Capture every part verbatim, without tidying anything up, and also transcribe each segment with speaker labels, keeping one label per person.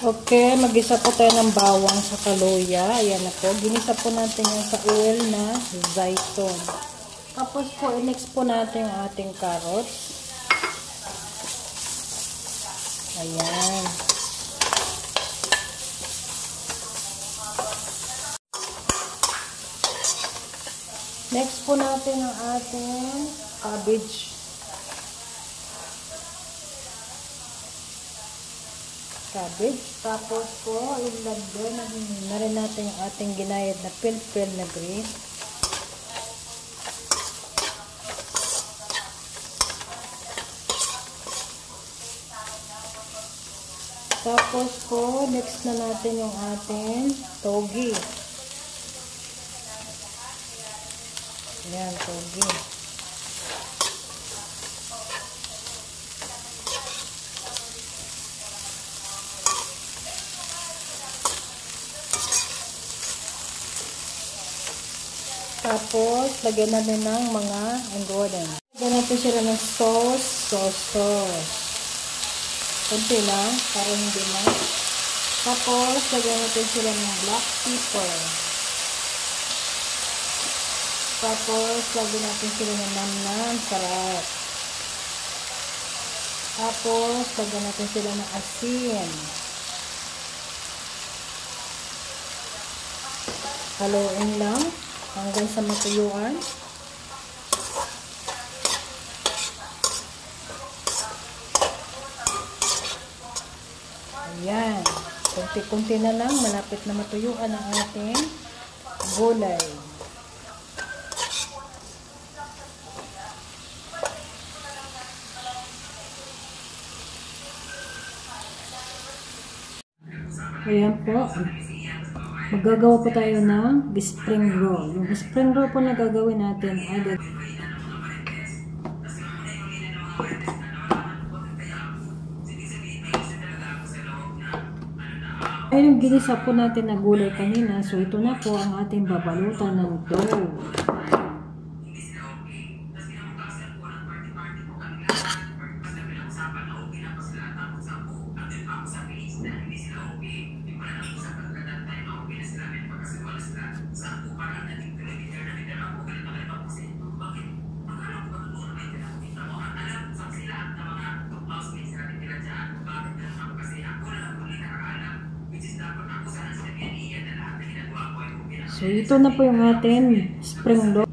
Speaker 1: Okay, magisa po tayo ng bawang sa kaluya. Ayan na po. Ginisa po natin yung sa oil na zaiton. Tapos po, i-mix po natin yung ating carrots. Ayan. Next po natin ang ating cabbage. Cabbage. Tapos po, ilagay na, na rin natin yung ating ginayad na pilpil na green. Tapos po, next na natin yung ating togi. Ayan, togi. Tapos, lagyan natin ng mga ingredients. Lagyan natin sila ng sauce, sauce, sauce. Kunti lang, para hindi na. Tapos, lagyan natin sila ng black pepper. Tapos, lagyan natin sila ng namnam, sarap. Tapos, lagyan natin sila ng asin. Haluin lang hanggang sa matuyuan. Ayan. Kunti-kunti na lang. Malapit na matuyuan ang ating gulay. Ayan po. Magagawa po tayo ng spring roll. Yung spring roll po na gagawin natin ay ay yung ginisa po natin na gulay kanina. So ito na po ang ating babalutan ng dough. So, ito na po yung ating spring roll.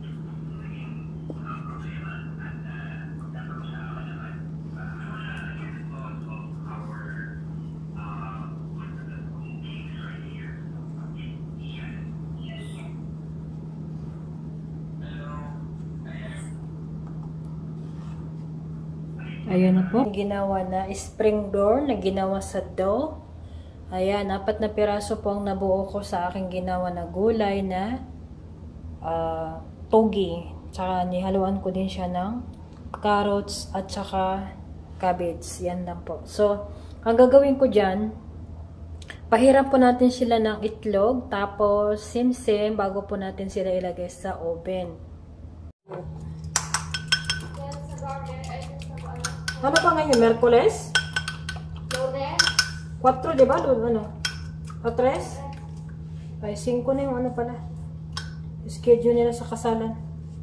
Speaker 1: Ayan na po. Ginawa na spring roll na ginawa sa dough. Ayan, apat na piraso po ang nabuo ko sa aking ginawa na gulay na uh, togi. Tsaka nihaluan ko din siya ng carrots at saka cabbage. Yan lang po. So, ang gagawin ko dyan, pahiram po natin sila ng itlog. Tapos, simsim bago po natin sila ilagay sa oven. Ano pa ngayon? Merkules? Cuatro, diba? Doon, ano? O tres? Ay, cinco na yung ano pala. Schedule nila sa kasalan.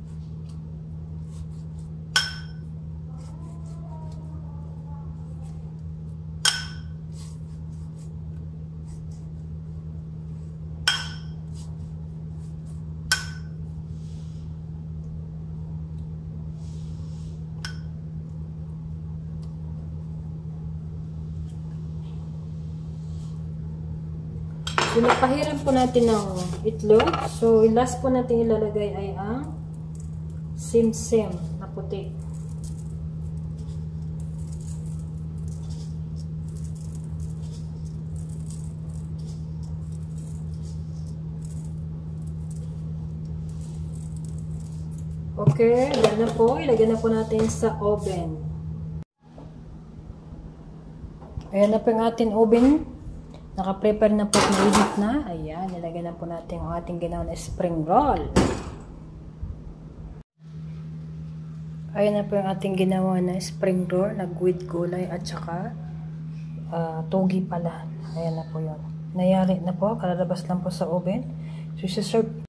Speaker 1: Pinapahiran po natin ng itlog. So, last po natin ilalagay ay ang simsim na puti. Okay, yan na po. Ilagyan na po natin sa oven. Ayan na po yung ating oven. Naka-prepare na po, mainit na. Ayan, nilagyan na po natin ang ating ginawa na spring roll. Ayan na po yung ating ginawa na spring roll, nag with gulay at saka uh, togi pala. Ayan na po yun. Nayari na po. Kalalabas lang po sa oven. So, isi-serve